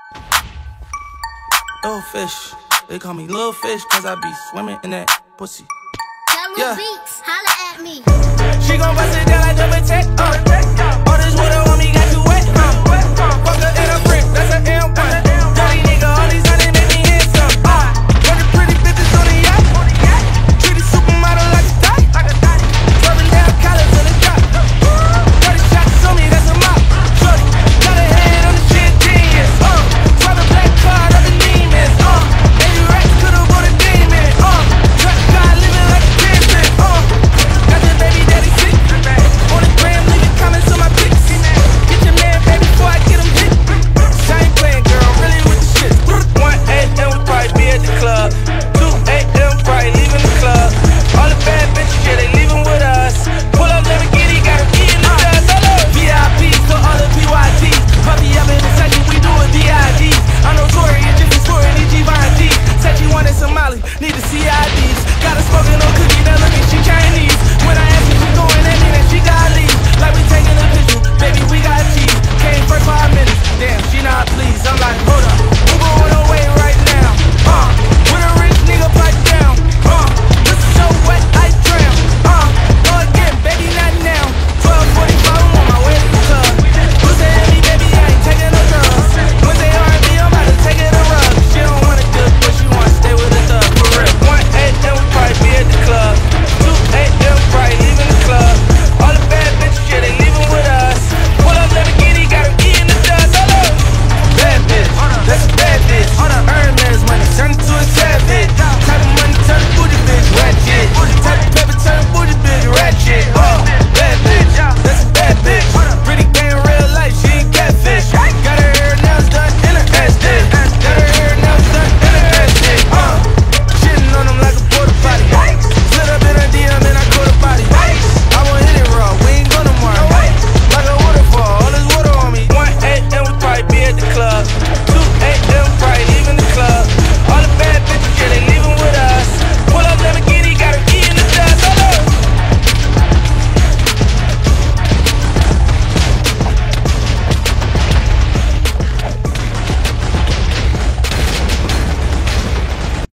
Little fish, they call me little fish, cause I be swimming in that pussy. Yeah. Beats, holla at me. She gon' bust it down like double tech. All this water on me.